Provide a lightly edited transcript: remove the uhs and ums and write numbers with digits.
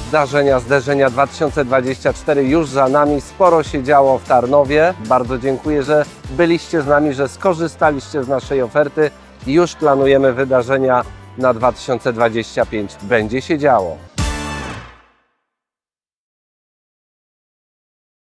zderzenia 2024 już za nami. Sporo się działo w Tarnowie. Bardzo dziękuję, że byliście z nami, że skorzystaliście z naszej oferty. Już planujemy wydarzenia na 2025. Będzie się działo.